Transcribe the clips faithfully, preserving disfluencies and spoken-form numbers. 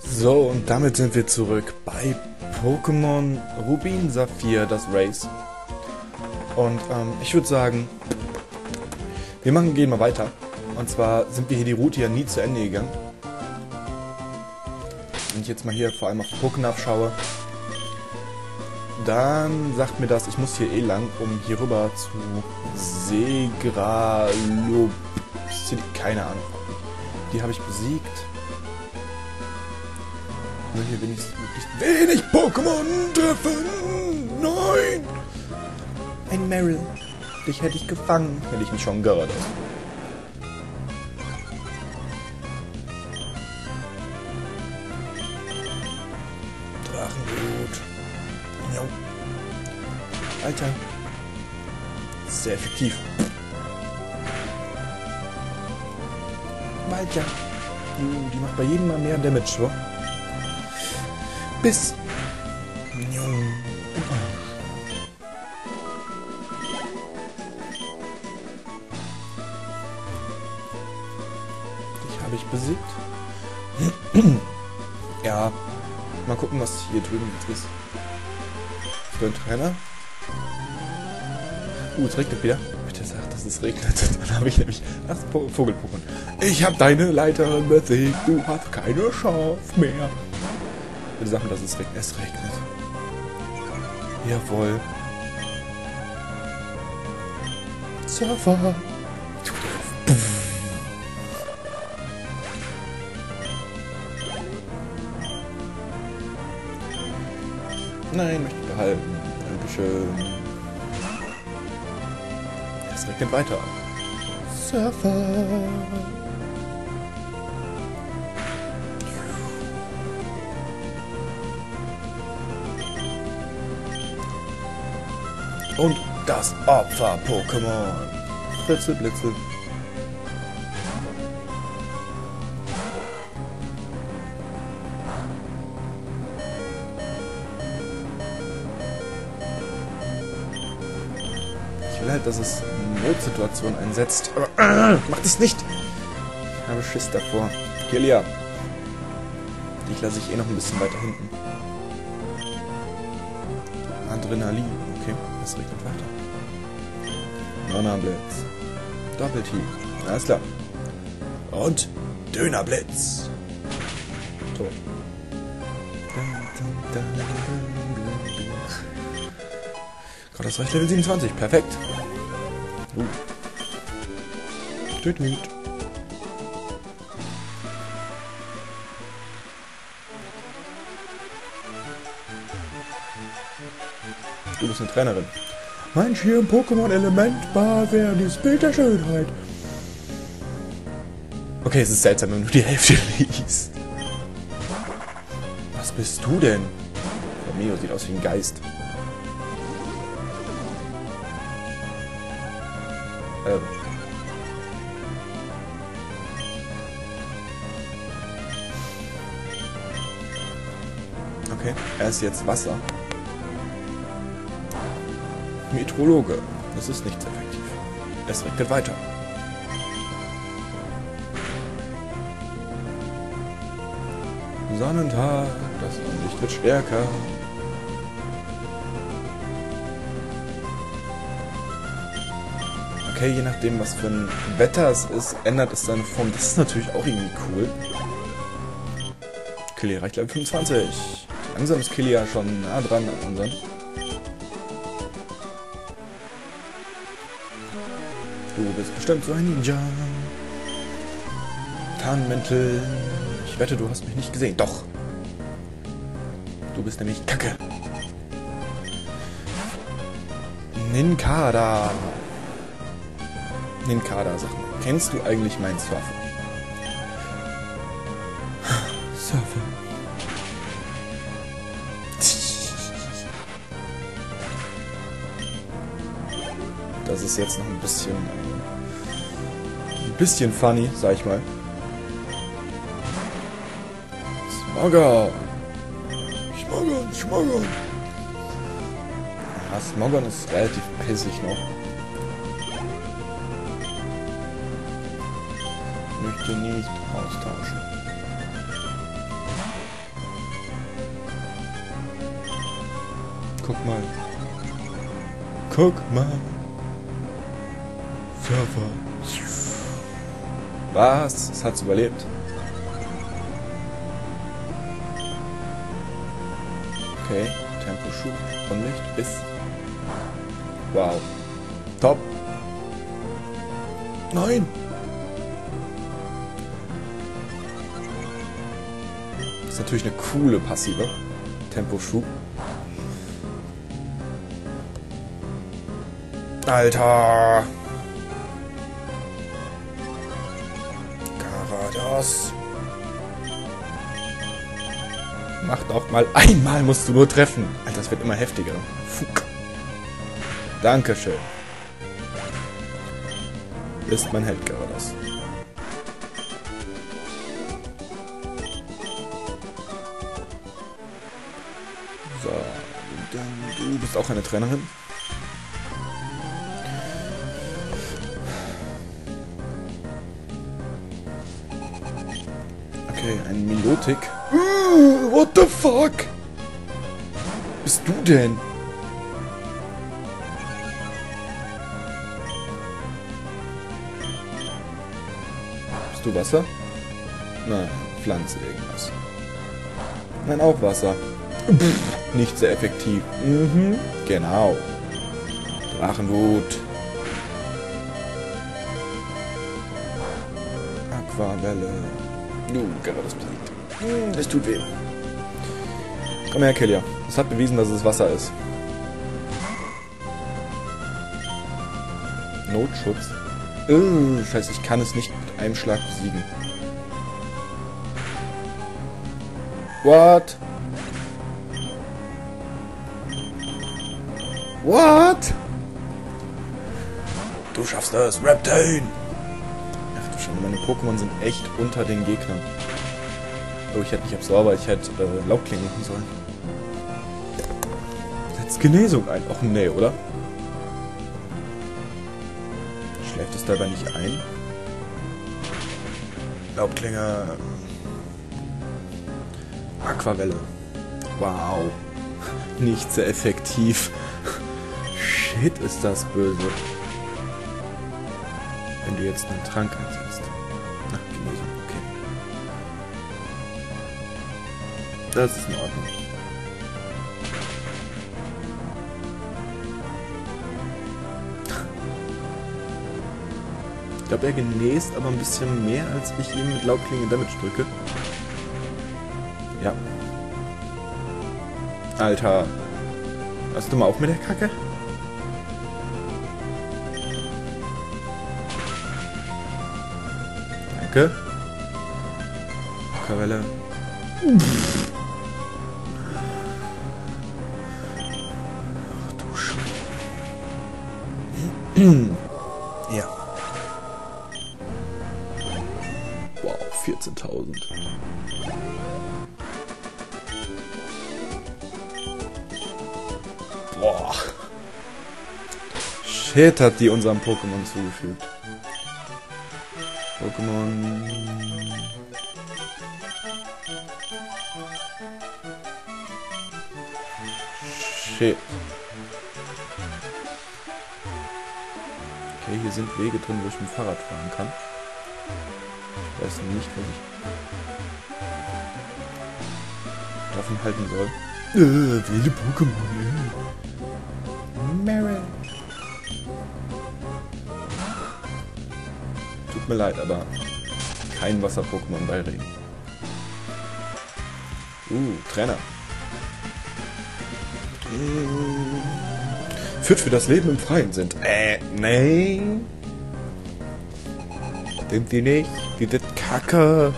So, und damit sind wir zurück bei Pokémon Rubin Saphir, das Race. Und ähm, ich würde sagen, wir machen, gehen mal weiter. Und zwar sind wir hier die Route ja nie zu Ende gegangen. Wenn ich jetzt mal hier vor allem auf Pokénaf schaue, dann sagt mir das, ich muss hier eh lang, um hier rüber zu Segralob. Keine Ahnung. Die habe ich besiegt. Nur hier wenigstens möglichst wenig Pokémon treffen. Nein! Ein Meryl. Dich hätte ich gefangen. Hätte ich mich schon gerettet. Drachenblut. Jo. Alter. Sehr effektiv. Walter. Uh, die macht bei jedem mal mehr Damage, so. Bis. Dich habe ich besiegt. Ja. Mal gucken, was hier drüben jetzt ist. Ist da ein Trainer? Uh, es regnet wieder. Bitte sag, dass es regnet. Dann habe ich nämlich... Ach, Vogel-Pokémon. Ich habe deine Leiterin besiegt. Du hast keine Chance mehr. Bitte sag mir, dass es regnet. Es regnet. Jawohl. Surfer. Nein, möchte ich behalten. Dankeschön. Es regnet weiter. Surfer. Und das Opfer-Pokémon. Blitze, Blitze. Ich will halt, dass es Notsituationen einsetzt. Aber äh, macht es nicht! Ich habe Schiss davor. Kirlia. Dich lasse ich eh noch ein bisschen weiter hinten. Adrenalin. Okay, es regnet weiter. Donnerblitz. Doppeltief. Alles klar. Und Dönerblitz. Tot. Gerade das reicht Level siebenundzwanzig. Perfekt. Uh. Tüt, tüt. Du bist eine Trainerin. Mein Schirm Pokémon-Element war das Bild der Schönheit. Okay, es ist seltsam, wenn du die Hälfte liest. Was bist du denn? Romeo sieht aus wie ein Geist. Ähm. Okay, er ist jetzt Wasser. Meteorologe. Das ist nicht effektiv. Es regnet weiter. Sonnentag. Das Sonnenlicht wird stärker. Okay, je nachdem, was für ein Wetter es ist, ändert es seine Form. Das ist natürlich auch irgendwie cool. Killia reicht Level fünfundzwanzig. Langsam ist Killia schon nah dran an unseren. Du bist bestimmt so ein Ninja. Tarnmäntel. Ich wette, du hast mich nicht gesehen. Doch. Du bist nämlich Kacke. Ninkada. Ninkada, sag mal. Kennst du eigentlich meinen Surfer? Surfer. Das ist jetzt noch ein bisschen... Ein bisschen funny, sag ich mal. Smogon! Smogon, Smogon! Ja, Smogon ist relativ pissig noch. möchte nicht austauschen. Guck mal. Guck mal. Surfer. Was? Es hat's überlebt. Okay. Temposchub. Unlicht. Bis. Wow. Top. Nein. Das ist natürlich eine coole Passive. Temposchub. Alter! Garados! Mach doch mal einmal musst du nur treffen. Alter, das wird immer heftiger. Fuck. Dankeschön. Ist mein Held Garados. So, dann du bist auch eine Trainerin. Okay, ein Milotic. Uh, what the fuck? Bist du denn? Bist du Wasser? Nein, Pflanze irgendwas. Nein, auch Wasser. Pff, nicht sehr effektiv. Mhm, genau. Drachenwut. Aquavelle. Du, gerade das besiegt. Es tut weh. Komm her, Killia. Es hat bewiesen, dass es Wasser ist. Notschutz. Oh, scheiße, ich kann es nicht mit einem Schlag besiegen. What? What? Du schaffst das, Reptane! Ach du Schande, meine Pokémon sind echt unter den Gegnern. Oh, ich hätte nicht Absorber, ich hätte äh, Laubklinge machen sollen. Setzt Genesung ein. Och nee, oder? Schläft es dabei nicht ein? Laubklinge. Aquavelle. Wow. Nicht sehr effektiv. Shit, ist das böse. Wenn du jetzt einen Trank einsetzt. Ach, Genesung, okay. Das ist in Ordnung. Ich glaube, er genäst aber ein bisschen mehr, als ich ihm mit Laubklinge Damage drücke. Ja. Alter. Hörst du mal auf mit der Kacke? Danke. Aquavelle. Ach du Scheiße. Ja. Wow, vierzehntausend. Boah. Shit, hat die unserem Pokémon zugefügt. Pokémon... Shit. Okay, hier sind Wege drin, wo ich mit dem Fahrrad fahren kann. Ich weiß nicht, was ich davon halten soll. Äh, wilde Pokémon. Meryl. Tut mir leid, aber kein Wasser-Pokémon bei Regen. Uh, Trainer. Mmh. Führt für das Leben im Freien sind. Äh, nein. Sind die nicht? Die sind Kacke.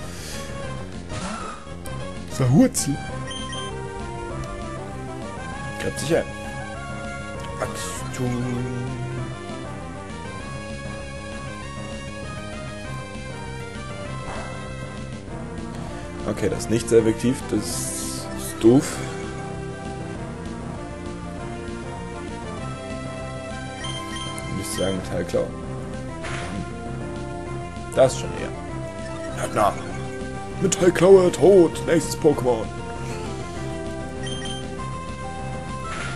Verhurzen. Greift sich ein. Wachstum. Okay, das ist nicht sehr effektiv. Das ist doof. Ich würde sagen, Metallklau. Das schon eher. Hört nach. Metallklaue tot. Nächstes Pokémon.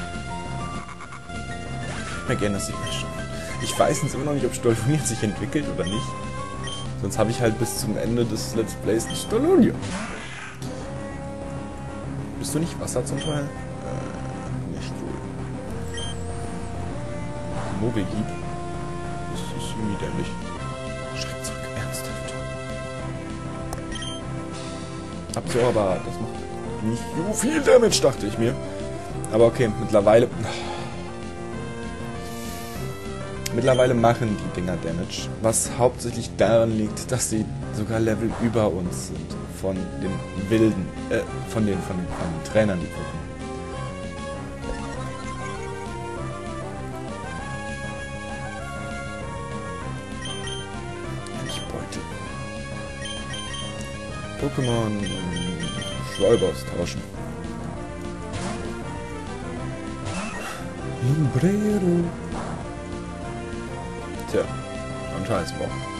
Again, das sieht man schon. Ich weiß jetzt immer noch nicht, ob Stolonier sich entwickelt oder nicht. Sonst habe ich halt bis zum Ende des Let's Plays nicht Stolonier. Bist du nicht Wasser zum Teil? Äh, nicht cool. Mogelhieb. Das ist irgendwie dämlich. Schreck zurück, ernsthaft. Absorber, das macht nicht so viel Damage, dachte ich mir. Aber okay, mittlerweile... Mittlerweile machen die Dinger Damage, was hauptsächlich daran liegt, dass sie sogar Level über uns sind. Von den wilden, äh, von den, von den, von den Trainern, die gucken. Ich beute. Pokémon Schwalbers tauschen. Lumbrero. Tja, ein Scheißbock.